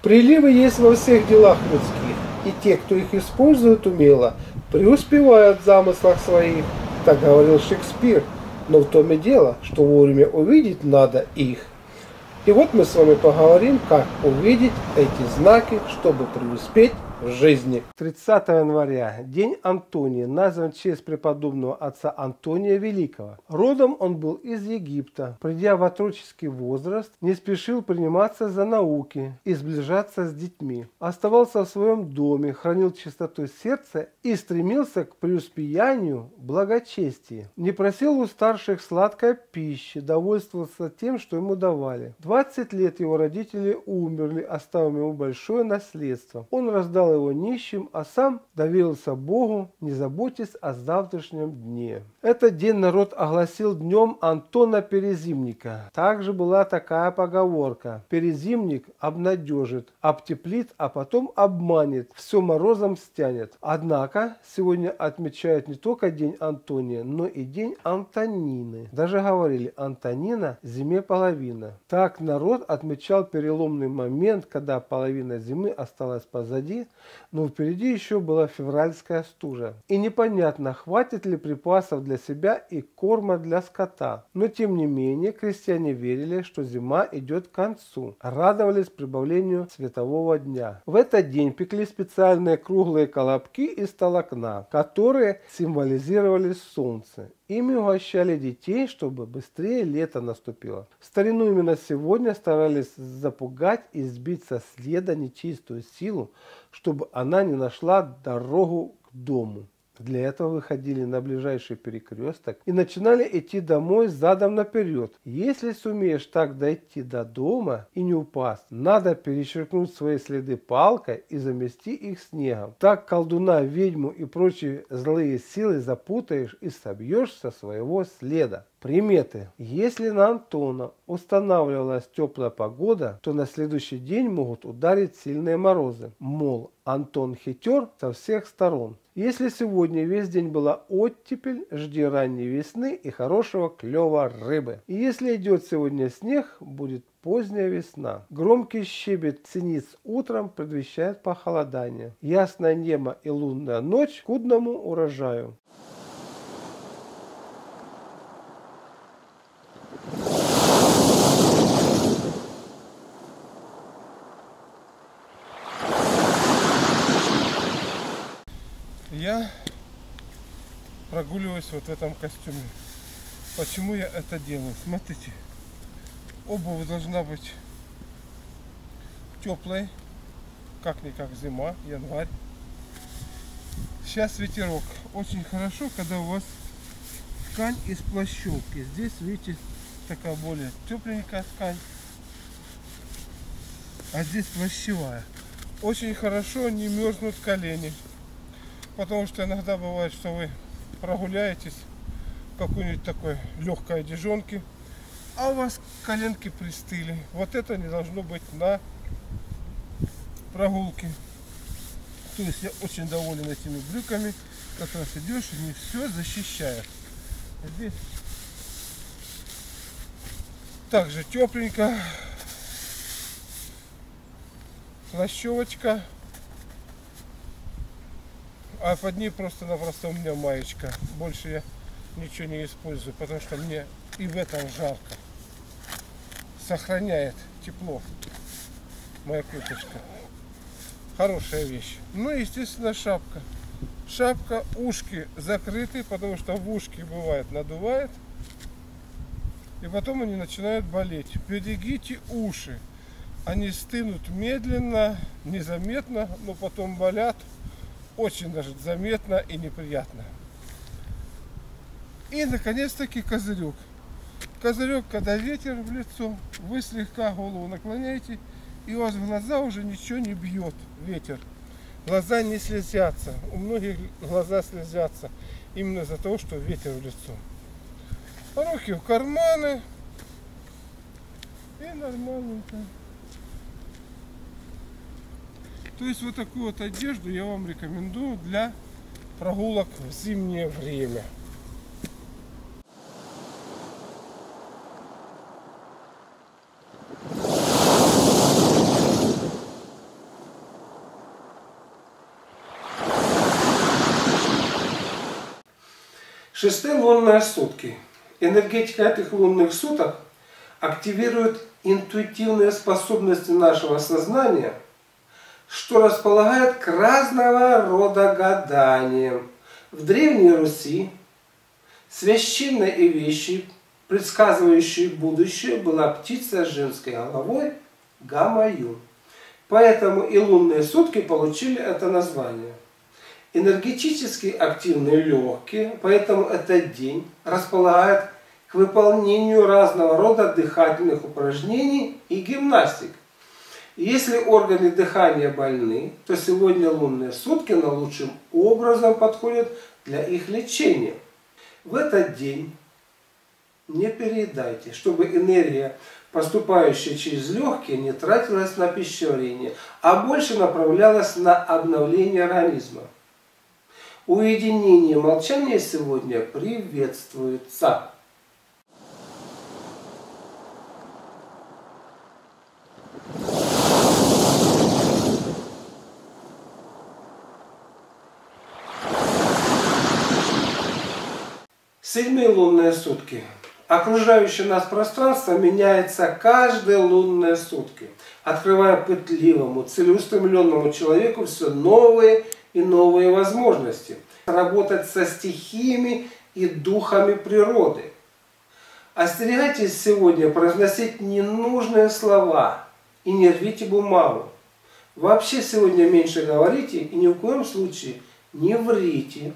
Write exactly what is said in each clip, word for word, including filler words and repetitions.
Приливы есть во всех делах людских, и те, кто их использует умело, преуспевают в замыслах своих, так говорил Шекспир. Но в том и дело, что вовремя увидеть надо их. И вот мы с вами поговорим, как увидеть эти знаки, чтобы преуспеть в жизни. тридцатого января, день Антония, назван в честь преподобного отца Антония Великого. Родом он был из Египта. Придя в отроческий возраст, не спешил приниматься за науки и сближаться с детьми. Оставался в своем доме, хранил чистоту сердца и стремился к преуспеянию благочестия. Не просил у старших сладкой пищи, довольствовался тем, что ему давали. двадцать лет его родители умерли, оставив ему большое наследство. Он раздал его нищим, а сам доверился Богу, не заботясь о завтрашнем дне. Этот день народ огласил днем Антона Перезимника. Также была такая поговорка: перезимник обнадежит, обтеплит, а потом обманет, все морозом стянет. Однако сегодня отмечают не только день Антония, но и день Антонины. Даже говорили: Антонина зиме половина. Так народ отмечал переломный момент, когда половина зимы осталась позади, но впереди еще была февральская стужа. И непонятно, хватит ли припасов для себя и корма для скота. Но тем не менее, крестьяне верили, что зима идет к концу. Радовались прибавлению светового дня. В этот день пекли специальные круглые колобки из толокна, которые символизировали солнце. Ими угощали детей, чтобы быстрее лето наступило. В старину именно сегодня старались запугать и сбить со следа нечистую силу, чтобы она не нашла дорогу к дому. Для этого выходили на ближайший перекресток и начинали идти домой задом наперед. Если сумеешь так дойти до дома и не упасть, надо перечеркнуть свои следы палкой и замести их снегом. Так колдуна, ведьму и прочие злые силы запутаешь и собьешь со своего следа. Приметы. Если на Антона устанавливалась теплая погода, то на следующий день могут ударить сильные морозы. Мол, Антон хитер со всех сторон. Если сегодня весь день была оттепель, жди ранней весны и хорошего клёва рыбы. И если идет сегодня снег, будет поздняя весна. Громкий щебет синиц утром предвещает похолодание. Ясное небо и лунная ночь к скудному урожаю. Я прогуливаюсь вот в этом костюме. Почему я это делаю? Смотрите, обувь должна быть теплой, как-никак зима, январь. Сейчас ветерок. Очень хорошо, когда у вас ткань из плащевки. Здесь, видите, такая более тепленькая ткань, а здесь плащевая. Очень хорошо, не мерзнут колени. Потому что иногда бывает, что вы прогуляетесь в какой-нибудь такой легкой одежонке, а у вас коленки пристыли. Вот это не должно быть на прогулке. То есть я очень доволен этими брюками. Как раз идешь и не все защищает. Здесь также тепленько. Плащевочка. А под ней просто-напросто у меня маечка. Больше я ничего не использую, потому что мне и в этом жарко. Сохраняет тепло моя курточка. Хорошая вещь. Ну и, естественно, шапка. Шапка, ушки закрыты, потому что в ушки бывает надувает. И потом они начинают болеть. Берегите уши. Они стынут медленно, незаметно, но потом болят. Очень даже заметно и неприятно. И наконец-таки козырек. Козырек, когда ветер в лицо, вы слегка голову наклоняете, и у вас в глаза уже ничего не бьет ветер. Глаза не слезятся. У многих глаза слезятся именно из-за того, что ветер в лицо. Руки в карманы. И нормальненько. То есть вот такую вот одежду я вам рекомендую для прогулок в зимнее время. Шестые лунные сутки. Энергетика этих лунных суток активирует интуитивные способности нашего сознания, что располагает к разного рода гаданиям. В Древней Руси священной и вещи, предсказывающей будущее, была птица с женской головой Гамаюн. Поэтому и лунные сутки получили это название. Энергетически активные легкие, поэтому этот день располагает к выполнению разного рода дыхательных упражнений и гимнастик. Если органы дыхания больны, то сегодня лунные сутки наилучшим образом подходят для их лечения. В этот день не переедайте, чтобы энергия, поступающая через легкие, не тратилась на пищеварение, а больше направлялась на обновление организма. Уединение и молчание сегодня приветствуется. Седьмые лунные сутки. Окружающее нас пространство меняется каждые лунные сутки, открывая пытливому, целеустремленному человеку все новые и новые возможности. Работать со стихиями и духами природы. Остерегайтесь сегодня произносить ненужные слова и не рвите бумагу. Вообще сегодня меньше говорите и ни в коем случае не врите.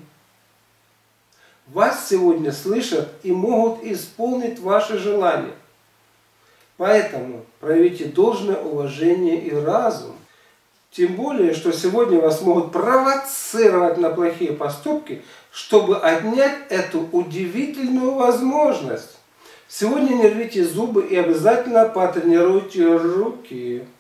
Вас сегодня слышат и могут исполнить ваши желания. Поэтому проявите должное уважение и разум. Тем более, что сегодня вас могут провоцировать на плохие поступки, чтобы отнять эту удивительную возможность. Сегодня не рвите зубы и обязательно потренируйте руки.